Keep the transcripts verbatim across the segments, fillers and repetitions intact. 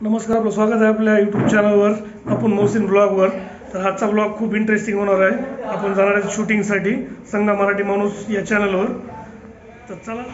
नमस्कार, आपलं स्वागत आहे आपल्या यूट्यूब चॅनलवर आपण मोहसिन ब्लॉगवर। तर आजचा ब्लॉग खूप इंटरेस्टिंग होणार आहे। आपण जाणार आहे शूटिंगसाठी संगा मराठी माणूस या चॅनलवर। तर चला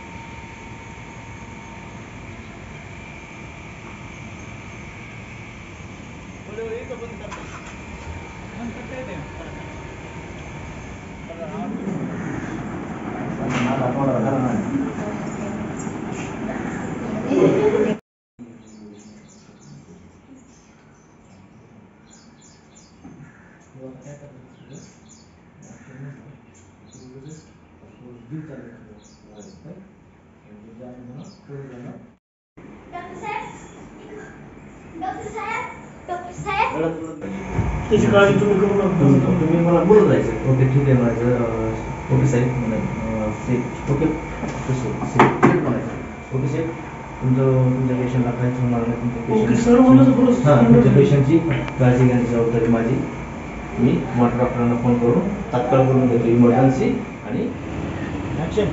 त्याची काळजी तुम्ही करू नका। तुम्ही मला बोलत जायचं ओके ठीक आहे माझं ओके साहेब म्हणायचं ओके म्हणायचं ओके साहेब तुमचं तुमच्या पेशंटला काय होणार नाही तुमच्या ओके सर म्हणलं हां तुमच्या पेशंटची काळजी घेण्याची जबाबदारी माझी। मी मोठ्या डॉक्टरांना फोन करून तात्काळ करून घेतो इमर्जन्सी आणि ॲक्शन।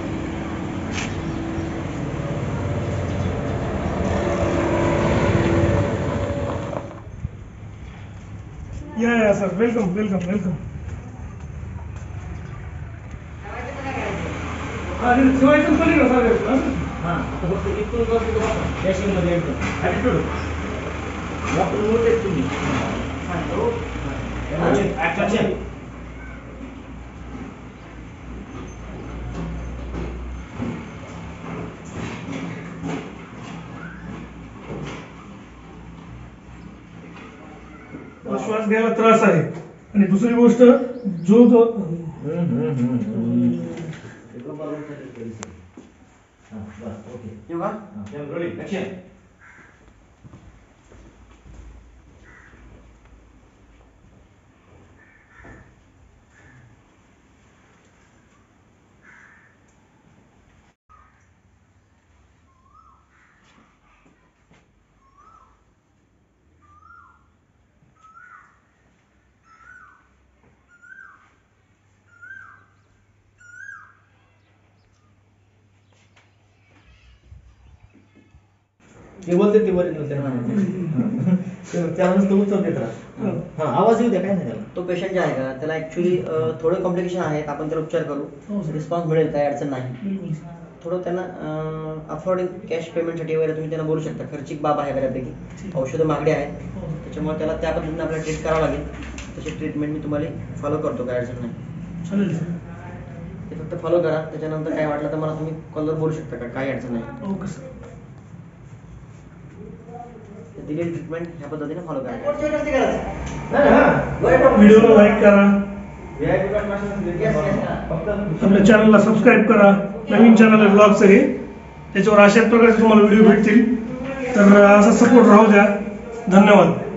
या या सर, वेलकम वेलकम वेलकम। हां शिवायचं पण का सर? हां फक्त इथून करतो डॅशिंगमध्ये एकदम ॲटिट्यूड डॉक्टर मोठे तुम्ही सांगतो ॲक्शन। श्वास घ्यायला त्रास आहे आणि दुसरी गोष्ट जो तो ते बोलते ते बरे त्याला नुसतं उत्तर देत राहा। हां आवाज येऊ द्या काय नाही त्याला। तो पेशंट जे आहे का त्याला ॲक्च्युली थोडे कॉम्प्लिकेशन आहेत, आपण त्याला उपचार करू, रिस्पॉन्स मिळेल, काही अडचण नाही। थोडं त्यांना अफोर्डिंग कॅश पेमेंटसाठी वगैरे तुम्ही त्यांना बोलू शकता, खर्चिक बाब आहे बऱ्यापैकी, औषधं महागडी आहेत, त्याच्यामुळे त्याला त्या पद्धतीने आपल्याला ट्रीट करावं लागेल। तशी ट्रीटमेंट मी तुम्हाला फॉलो करतो, काय अडचण नाही। चालेल ते फक्त फॉलो करा, त्याच्यानंतर काय वाटलं तर मला तुम्ही कॉलवर बोलू शकता का, काही अडचण नाही। Okay sir. दिलेली ट्रीटमेंट ह्या पद्धतीने फॉलो करा। व्हिडिओला लाईक करा, आपल्या चॅनलला सबस्क्राईब करा। नवीन चॅनल आहे ब्लॉगचं हे, त्याच्यावर अशाच प्रकारचे तुम्हाला व्हिडिओ भेटतील। तर असा सपोर्ट राहू द्या। धन्यवाद।